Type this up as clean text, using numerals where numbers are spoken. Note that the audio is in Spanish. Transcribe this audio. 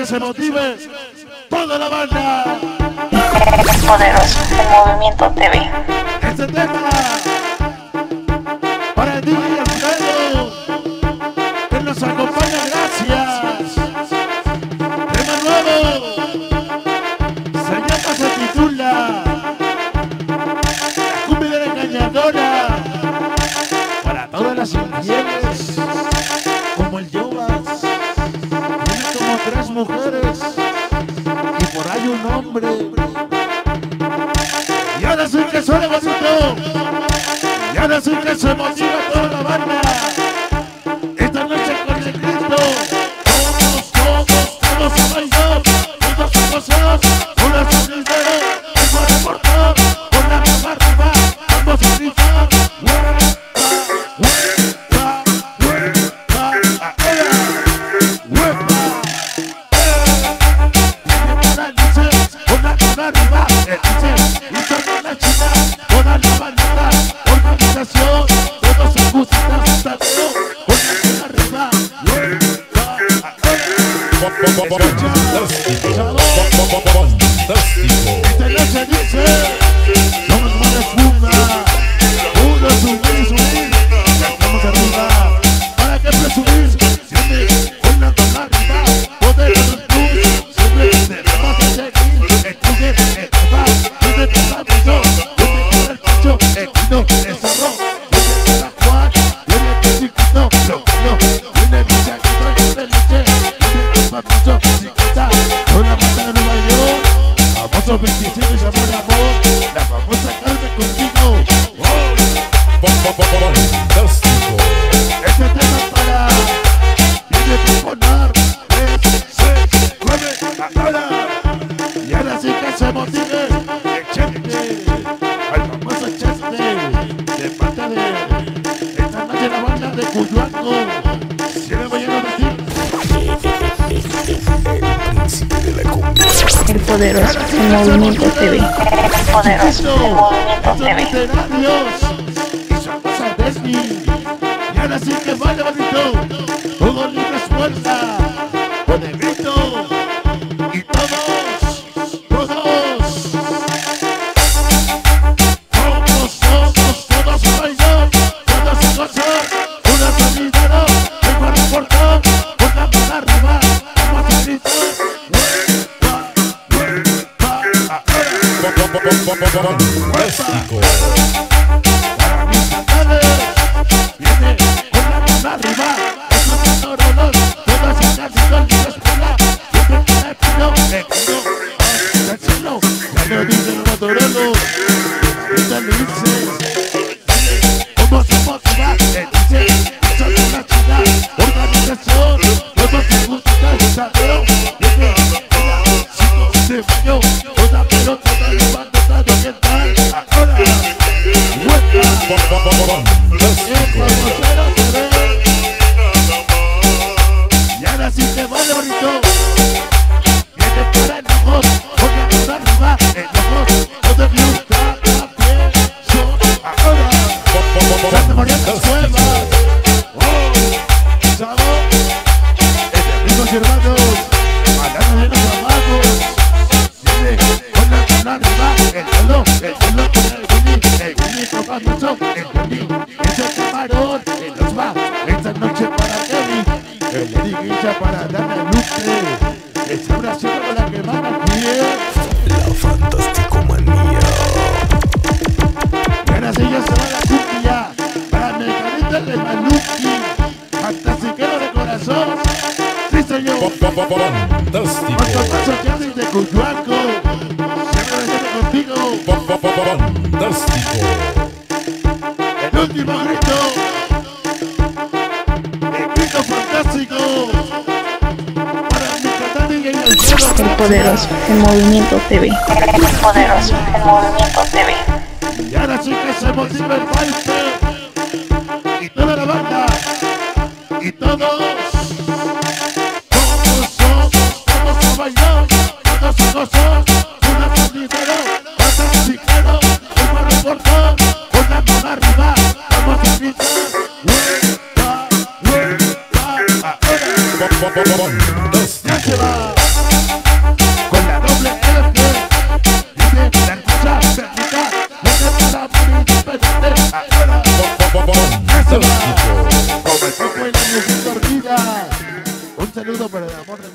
se motive toda la banda. Poderoso, el Movimiento TV. Este tema para el DJ Alfredo, que nos acompaña, gracias. Tema nuevo, se llama, se titula La cumbia de la engañadora. Para todas las infieles, como el Jovas, tiene como 3 mujeres y por ahí un hombre. Y ahora sí que suena bonito, y ahora sí que se motiva toda la banda. Esta noche con el Cristo, todos a bailar, todos a gozar, una sonrisera, eso a reportar, con la mano arriba, vamos a gritar. El Poderoso, el Movimiento TV. El Poderoso, el Movimiento TV. Y ahora sí que vale bonito, todo libre suelta, con el grito, y todos, todos a bailar, todos a gozar, una sonidera, vengo a reportar, con la mano arriba, vamos a gritar. Viene con la mano arriba, esos sonorolos, todas esas historias para siempre te pido, del cielo, ya lo dicen los motorolos, ahorita le dices, ¿cómo se motiva? Le dice, eso es una chida, organización, ¿cómo se gusta el sadeo? Viene, mira, 5 de mayo, toda pelota, toda la banda, toda que tal, ahora, y ahora sí que vale bonito. Viene para el ojos, con la mano arriba, el ojos, no te gusta la piel, son ahora. Santa María de las Cuevas, ¿sabes? Entre amigos y hermanos, hablando de los amagos. Viene con la mano arriba, el cielo con el Willy tocando el Willy, ese camarón, en los va, esta noche para Kevin, el Eriguilla para darle a Luke, esa oración con la que van a piel. La Fantasticomanía. Y ahora sí ya se va la cumbia, para Mecanita de Maluki, fantastiquero de corazón, sí señor. Fantástico. Cuanto paso que haces de Cuyoaco, siempre viene contigo. Fantástico. El último grito, el grito fantástico, para mi cantante y el cielo. El Poderoso, el Movimiento TV. El Poderoso, el Movimiento TV. Y ahora sí que se motiva el baile, y toda la banda, y todos a bailar, todos a gozar, una sonidera, fantastiquero, vengo a reportar, con la mano arriba, vamos a gritar. Ya se va. Fantástico. Como el coco y la mujer dormida. Un saludo para el amor de